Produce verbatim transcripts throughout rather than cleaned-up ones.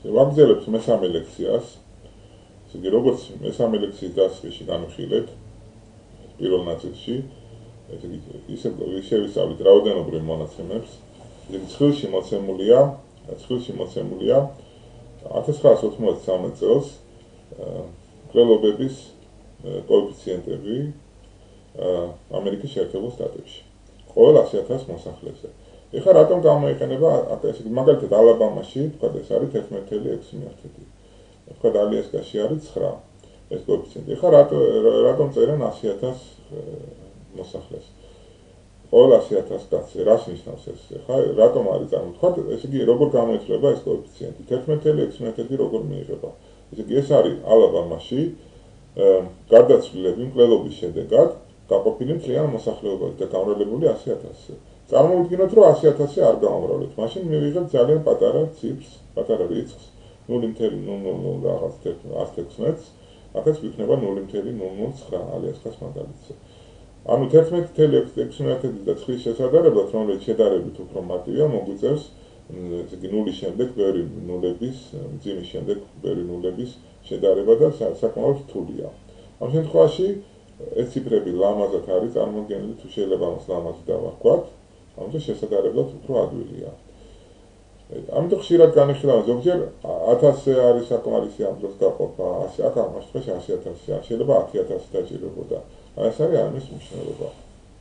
ვაგრძელებთ მესამე ლექციას. ესე იგი, როგორც მესამე ლექციის დასაწყისში განვიხილეთ, პირველ ნაწილში, ესე იგი, ისე შევისწავლით რაოდენობრივ მონაცემებს. ესე იგი, ცხრილში მოცემულია, ცხრილში მოცემულია ათას ცხრაას ოთხმოცდასამეტ წელს მკვლელობების კოეფიციენტები ამერიკის შეერთებულ შტატებში. ყოველ ასი ათას მოსახლეზე. ეხლა რატომ გამოიყენება, ესე იგი, მაგალითად ალაბამაში, თქვა ეს არის ერთმეტი ათეული ექვსი მიერთები. თქვა ალიასკაში არის ცხრა ეს კოეფიციენტი. ეხლა რატომ წერენ ასი ათას მოსახლეს? ყოველ ასი ათას კაცზე, რას ნიშნავს ეს? ეხლა რატომ არის წარმოთქვა, ესე იგი, როგორ გამოიცვლება ეს კოეფიციენტი? ერთმეტი ათეული ექვსი მიერთები როგორ მიიღება? ესე იგი, ეს არის ალაბამაში გარდაცვლილები მკვლელობის შედეგად გაყოფილი მთლიან მოსახლეობაში და გამრავლებული ასი ათასზე. წარმოვიდგინოთ, რომ ასი ათასი არ გამომრავლეთ, მაშინ მივიღებთ ძალიან პატარა ციფრს, პატარა რიცხვს, ნული ათეული ნული ნული რაღაც ათს ათექვსმეტს, აქაც ვიქნება ნული ათეული ნული ნული ცხრა ალიასკას მაგალითზე. ანუ ერთმეტი ათეული ექვსი მიერთები და ცხრის შესადარებლად, რომელიც შედარებით უფრო მარტივია, მოგვიწევს ესე იგი ნულის შემდეგ ბევრი ნულების, მძიმის შემდეგ ბევრი ნულების შედარება და საკმაოდ რთულია. ამ შემთხვევაში ეს ციფრები ლამაზად არის წარმოდგენილი, თუ შეიძლება ამას ლამაზი დავარქვათ, ამიტომ შესადარებლად უფრო ადვილია. ამიტომ ხშირად განიხილავენ, ზოგჯერ ათასზე არის საკმარისი ამ დროს გაყოფა, ასი აქ ამ შემთხვევაში ასი ათასი, შეიძლება ათი ათასი დაჭირებოდა. ეს არის ამის მნიშვნელობა.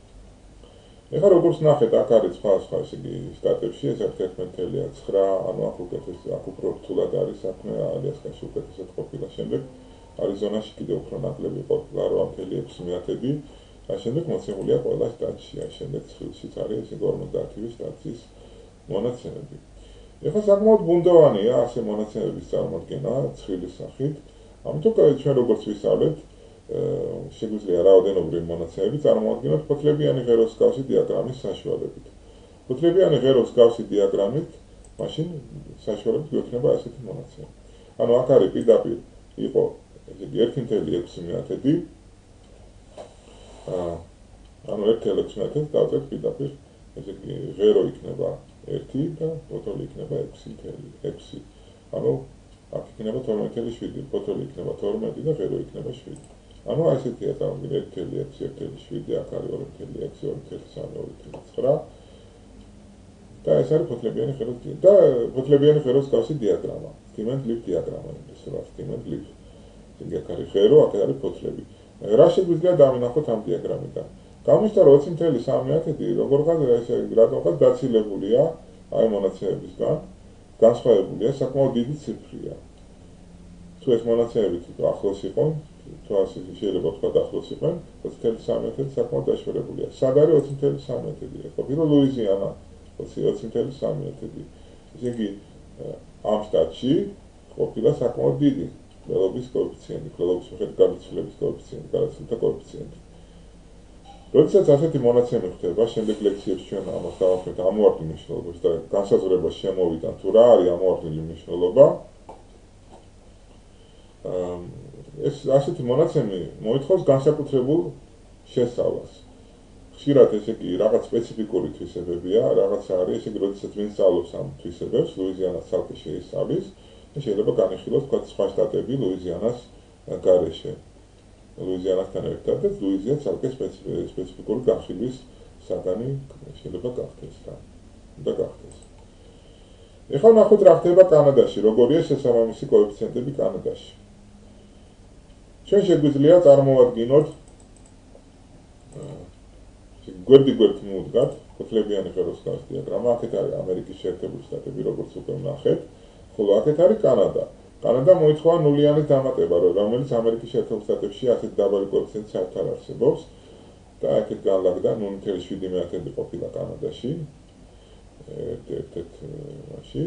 ეხლა როგორც ნახეთ, აქ არის სხვა სხვა ესე იგი შტატებში, ეს ერთმეტი ათეული ცხრა, ანუ აქ უკეთეს, აქ უფრო რთულად არის საქმე, ალიასკაში უკეთესად ყოფილა, შემდეგ არიზონაში კიდევ უფრო ნაკლები ყოფილა რვა ათეული ექვსი მიათები, ამ შემდეგ მოცემულია ყველა შტატში, ამ შემდეგ ცხრილშიც არის ესე ორმოცდაათი შტატის მონაცემები. ეხლა საკმაოდ ბუნდოვანია ასე მონაცემების წარმოდგენა ცხრილის სახით, ამიტომ ჩვენ როგორც ვისწავლეთ, შეგვიძლია რაოდენობრივი მონაცემები წარმოადგინოთ ფოთლებიანი ღეროს მსგავსი დიაგრამის საშუალებით. ფოთლებიანი ღეროს მსგავსი დიაგრამით, მაშინ საშუალებით გვექნება ასეთი მონაცემები. ანუ აქ არის პირდაპირ იყო ესე იგი ერთი ათეული ექვსი მიათები, ანუ ერთი ათეული ექვსი მიათებს დავწერთ პირდაპირ, ესე იგი ღერო იქნება ერთი და ფოთოლი იქნება ექვსი ათეული ექვსი. ანუ აქ იქნება თორმეტი ათეული შვიდი, ფოთოლი იქნება თორმეტი და ღერო იქნება შვიდი. ანუ ასეთია წარმოდგენა ერთი ათეული ექვსი, ერთი ათეული შვიდი, აქ არის ორი ათეული ექვსი, ორი ათეული სამი, ორი ათეული ცხრა. და ეს არის ფოთლებიანი ღეროს და ფოთლებიანი ღეროს მსგავსი დიაგრამა, სტიმენ-ლიფ დიაგრამა, ისე სტიმენ-ლიფ. იგი აქ არის ღერო, აქ არის ფოთლები. რა შეგვიძლია დავინახოთ ამ დიაგრამიდან? გამოსცა რომ ოცი ათეული სამი მიათედი როგორღაც ესე რატომღაც დაცილებულია აი მონაცემებისგან, განსხვავებულია, საკმაოდ დიდი ციფრია. თუ ეს მონაცემები ახლოს იყო, თუ ასე შეიძლება ვთქვათ ახლოს იყვნენ, ოცი ათეული სამი მიათედი საკმაოდ დაშორებულია. სად არის ოცი ათეული სამი მიათედი? ყოფილა ლუიზიანა, ოცი ათეული სამი მიათედი. ესე იგი ამ შტატში ყოფილა საკმაოდ დიდი მკვლელობის კოეფიციენტი, მკვლელობის მიხედვით გარდაცვლილების კოეფიციენტი, გარდაცვლილთა კოეფიციენტი. როდესაც ასეთი მონაცემები ხდება, შემდეგ ლექციებში ჩვენ ამას დავახერხებთ ამოვარდნილ მნიშვნელობას და განსაზღვრებას შემოვიდან, თუ რა არის ამოვარდნილი მნიშვნელობა. ეს ასეთი მონაცემი მოითხოვს განსაკუთრებულ შესწავლას. ხშირად ესე იგი რაღაც სპეციფიკური თვისებებია, რაღაც არის, ესე იგი როდესაც ვინ სწავლობს ამ თვისებებს, ლუიზიანას ცალკე შეისწავლის, შეიძლება განიხილოს თქვა სხვა შტატები ლუიზიანას გარეშე. ლუიზიანასთან ერთად და ლუიზია ცალკე სპეციფიკური განხილვის საგანი შეიძლება გახდეს რა. და გახდეს. ეხლა ნახოთ რა ხდება კანადაში, როგორია შესაბამისი კოეფიციენტები კანადაში. ჩვენ შეგვიძლია წარმოვადგინოთ გვერდი-გვერდ მოვდგათ ფოთლებიანი ღეროს მსგავსი დიაგრამა, აქეთ არის ამერიკის შეერთებული შტატები, როგორც უკვე ვნახეთ, ხოლო აქეთ არის კანადა. კანადა მოითხოვა ნულიანის დამატება, რომელიც ამერიკის შეერთებულ შტატებში ასეთ დაბალი კოეფიციენტი საერთოდ არ არსებობს და აქეთ განლაგდა ნული ათეული შვიდი მიათედი ყოფილა კანადაში, ერთ-ერთ მაში.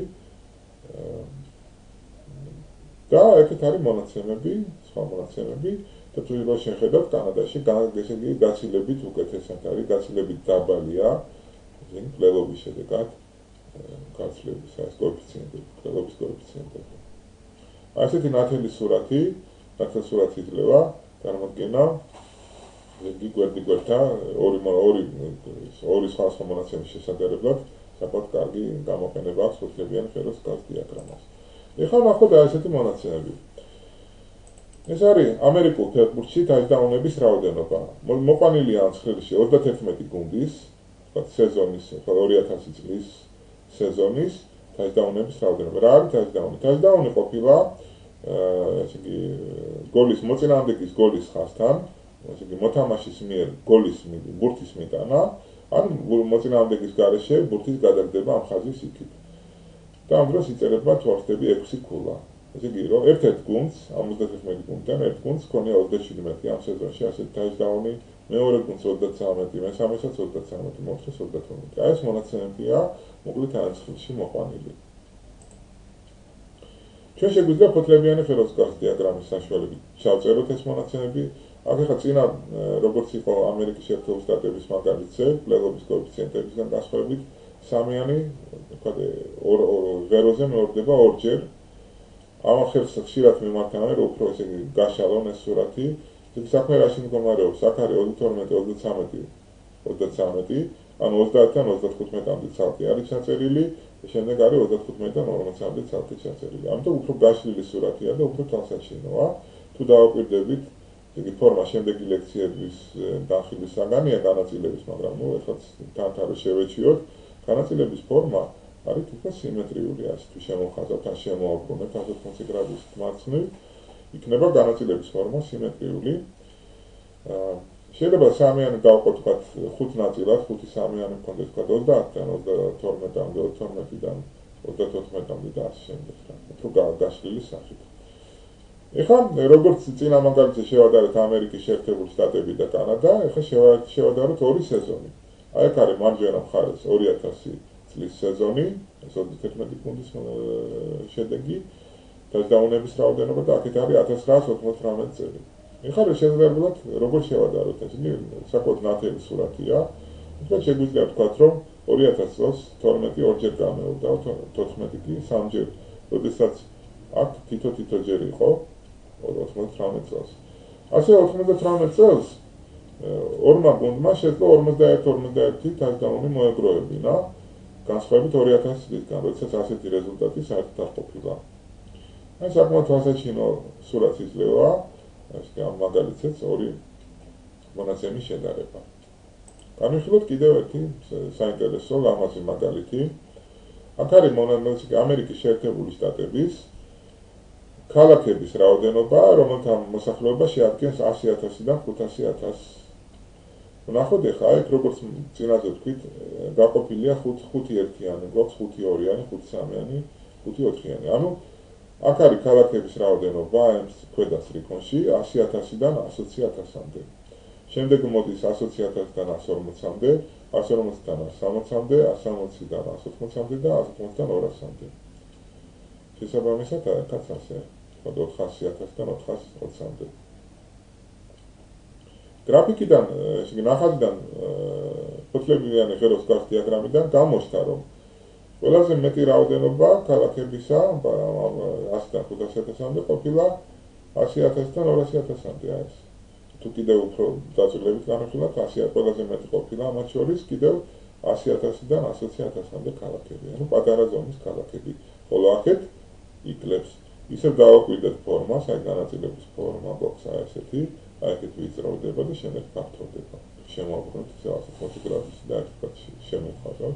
და აქეთ არის მონაცემები, სხვა მონაცემები და თუ როგორ შეხედავთ კანადაში ესე იგი გაცილებით უკეთესად არის, გაცილებით დაბალია ესე მკვლელობის შედეგად გაცილების ეს კოეფიციენტები, მკვლელობის კოეფიციენტები. ასეთი ნათელი სურათი, ნათელი სურათი იძლევა წარმოდგენა იგი გვერდი-გვერდთა ორი ორი ორი სხვა სხვა მონაცემის შესადარებლად საკმაოდ კარგი გამოყენება აქვს ფოთლებიან ღეროს მსგავს დიაგრამას. ეხლა ნახოთ აი ესეთი მონაცემები. ეს არის ამერიკულ ფეხბურთში ტაჩდაუნების რაოდენობა. მოყვანილია ამ ცხრილში ოცდაათერთმეტი გუნდის, ვთქვათ, სეზონის, ორი ათასი წლის სეზონის ტაჩდაუნების რაოდენობა. რა არის ტაჩდაუნი? ტაჩდაუნი ყოფილა ესე იგი გოლის მოწინააღმდეგის გოლის ხასთან, ესე იგი მოთამაშის მიერ გოლის ბურთის მიტანა, ან მოწინააღმდეგის გარეშე ბურთის გადაგდება ამ ხაზის იქით. და ამ დროს იწერება თვალხდები ექვსი ქულა. ესე იგი, რომ ერთ-ერთ გუნდს, ამ ოცდაათერთმეტი გუნდიდან ერთ გუნდს ქონია ოცდაშვიდმეტი ამ სეზონში ასეთი ტაჩდაუნი, მეორე გუნდს ოცდაცამეტი, მესამესაც ოცდაცამეტი, მეოთხეს ოცდათორმეტი. აი ეს მონაცემებია მოკლედ ამ ცხრილში მოყვანილი. ჩვენ შეგვიძლია ფოთლებიანი ხელოსნობის დიაგრამის საშუალებით ჩავწეროთ ეს მონაცემები. აქ ახლა წინა როგორც იყო ამერიკის შეერთებული შტატების მაგალითზე, პლეიოფის კოეფიციენტებისგან განსხვავებით, სამიანი, ვთქვათ, ღეროზე მეორდება ორჯერ. ამ ხელს ხშირად მიმართავენ, რომ უფრო ესე იგი გაშალონ ეს სურათი. ეს საქმე რაში მდგომარეობს? აქ არის ოცდათორმეტი, ოცდაცამეტი, ოცდაცამეტი, ანუ ოცდაათიდან ოცდათხუთმეტამდე ცალკე არის ჩაწერილი, შემდეგ არის ოცდათხუთმეტიდან ორმოცამდე ცალკე ჩაწერილი. ამიტომ უფრო გაშლილი სურათია და უფრო თვალსაჩინოა. თუ დავაკვირდებით, იგი ფორმა შემდეგი ლექციების დახილის საგანია განაწილების, მაგრამ ნუ ეხლა თან შევეჩიოთ, განაწილების ფორმა არის თითქოს სიმეტრიული, ასე თუ შემოვხაზავთ ან შემოაბრუნებთ ათს ოცდაოთხი გრადუსით მარცხნივ, იქნება განაწილების ფორმა სიმეტრიული. შეიძლება სამიანი გავყოთ ვთქვათ ხუთ ნაწილად, ხუთი სამიანი მქონდეს ვთქვათ ოცდაათიდან ოცდათორმეტამდე, ოცდათორმეტიდან ოცდათოთხმეტამდე და ასე შემდეგ. უფრო გაშლილი სახით. ეხლა როგორც წინა მაგალითზე შევადარეთ ამერიკის შეერთებული შტატები და კანადა, ეხლა შევადაროთ ორი სეზონი. აი აქ არის მარჯვენა მხარეს ორი ათასი წლის სეზონი, ეს ოცდაათერთმეტი გუნდის შედეგი, ტაჩდაუნების რაოდენობა და აქეთ არის ათას ცხრაას ოთხმოცდათხმეტი წელი. ეხლა შესაძლებლად როგორ შევადაროთ ეს? იგი საკმაოდ ნათელი სურათია. თუმცა შეგვიძლია ვთქვათ, რომ ორი ათას წელს თორმეტი ორჯერ გამეორდა, თოთხმეტი კი სამჯერ, როდესაც აქ თითო-თითო ჯერ იყო ოცდაათერთმეტ წელს. ასე ოცდაათერთმეტ წელს ორმა გუნდმა შეძლო ორმოცდაერთი ორმოცდაერთი ტაჩდაუნი მოეგროვებინა, განსხვავებით ორი ათასი წლისგან, როდესაც ასეთი რეზულტატი საერთოდ არ ყოფილა. აი საკმაოდ თვალსაჩინო სურათი იძლევა, ასე ამ მაგალითზეც ორი მონაცემის შედარება. განვიხილოთ კიდევ ერთი საინტერესო ლამაზი მაგალითი. აქ არის მონაცემი ამერიკის შეერთებული შტატების ქალაქების რაოდენობა, რომელთა მოსახლეობა შეადგენს ასი ათასიდან ხუთასი ათასს. ვნახოთ ახლა აქ როგორც წინაზე ვთქვით, გაყოფილია ხუთი ერთიანი, გვაქვს ხუთი ორიანი, ხუთი სამიანი, ხუთი ოთხიანი. ანუ აქ არის ქალაქების რაოდენობა ეს ქვედა სტრიქონში ასი ათასიდან ასი ოცი ათასამდე. შემდეგ მოდის ასი ოცი ათასიდან ასი ორმოცამდე, ასი ორმოციდან ასი სამოცამდე, ასი სამოციდან ასი ოთხმოცამდე და ასი ოცდაათიდან ორასამდე. შესაბამისად აქაც ასე, ოთხასი ათასიდან ოთხას ოცამდე. გრაფიკიდან, ესე იგი ნახატიდან ფოთლებიანი ღეროს დიაგრამიდან გამოჩნდა, რომ ყველაზე მეტი რაოდენობა ქალაქებისა ასიდან ხუთასი ათასამდე ყოფილა ასი ათასიდან ორასი ათასამდე არის. თუ კიდევ უფრო დაწვრილებით განვიხილოთ, ასი ყველაზე მეტი ყოფილა მათ შორის კიდევ ასი ათასიდან ასი ოცი ათასამდე ქალაქები, ანუ პატარა ზომის ქალაქები. ხოლო აქეთ იკლებს. ისევ დავაკვირდეთ ფორმას, აი განაწილების ფორმა გვაქვს აი ესეთი, აი აქეთ ვიწროვდება და შემდეგ ფართოვდება. შემოვაბრუნოთ ისევ ათს ოცდაოთხი გრადუსი და ერთად შემოვხაზავთ.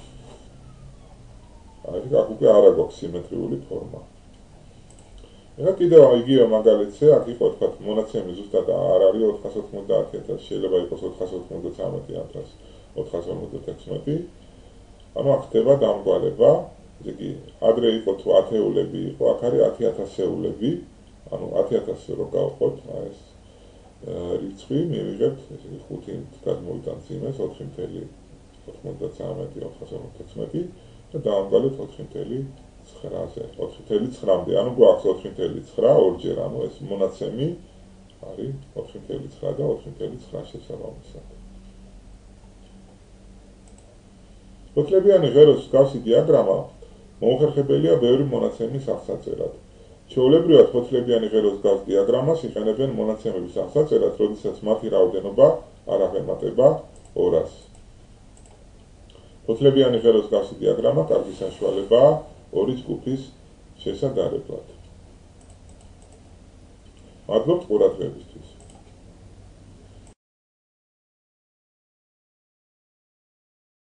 აი აქ უკვე არ აქვს სიმეტრიული ფორმა. ეხლა კიდევ იგივე მაგალითზე, აქ იყო თქვათ მონაცემი ზუსტად არ არის ოთხას ოთხმოცდაათი ათასი, შეიძლება იყოს ოთხას ოთხმოცდათრამეტი ათასი, ოთხას ორმოცდათექვსმეტი. ანუ აქ ხდება დამრგვალება, ესე იგი ადრე იყო თუ ათეულები იყო, აქ არის ათი ათასეულები, ანუ ათი ათასი რო გავყოთ, აი ეს რიცხვი მივიღებთ, ესე იგი ხუთი გადმოვიტანთ იმას ოთხი ათეული ოცდათრამეტი, ოთხას ორმოცდათექვსმეტი და დავამგვალოთ ოთხი ათეული ცხრააზე, ოთხი ათეული ცხრამდე, ანუ გვაქვს ოთხი ათეული ცხრა ორჯერ, ანუ ეს მონაცემი არის ოთხი ათეული ცხრა და ოთხი ათეული ცხრა შესაბამისად. ფოთლებიანი ღეროს მსგავსი დიაგრამა მოუხერხებელია ბევრი მონაცემის აღსაწერად. ჩვეულებრივად ფოთლებიანი ღეროს მსგავს დიაგრამას იყენებენ მონაცემების აღსაწერად, როდესაც მათი რაოდენობა არ აღემატება ორას. ფოთლებიანი ღეროს მსგავსი დიაგრამა კარგი საშუალებაა ორი ჯგუფის შესადარებლად. მადლობ ყურადღებისთვის.